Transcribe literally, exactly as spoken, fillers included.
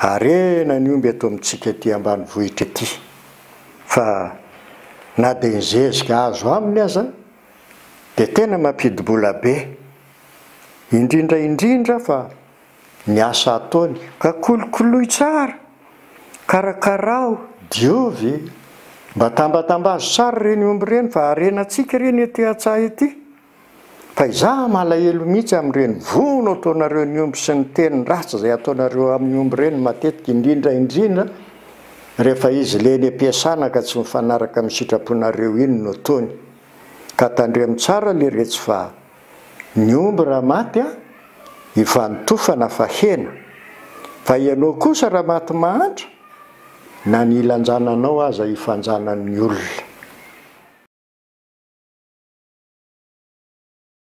arena ny omby ato amintsika ty ambanivohitra ty fa na dia nizezika azo aminy aza dia tena mampidibola be indrindra indrindra fa ny asa ataony ka kolokoloy tsara karakarao diovy mba tambatambazo tsara reny omby reny fa arenantsika reny ety Antsaha ety fa izaho malahelo mihitsy amin'ireny vono ataonareo ny omby sy ny teny ratsy izay ataonareo amin'ny omby reny matetika indrindra indrindra rehefa izy leny ampiasana ka tsy mifanaraka amin'ny sitraponareo iny no ataony ka tandremo tsara le retsy fa ny omby raha maty a ivanitofana fa hena fa ianao kosa raha maty mahantra na ny ilanjananao aza ifanjanan'ny olona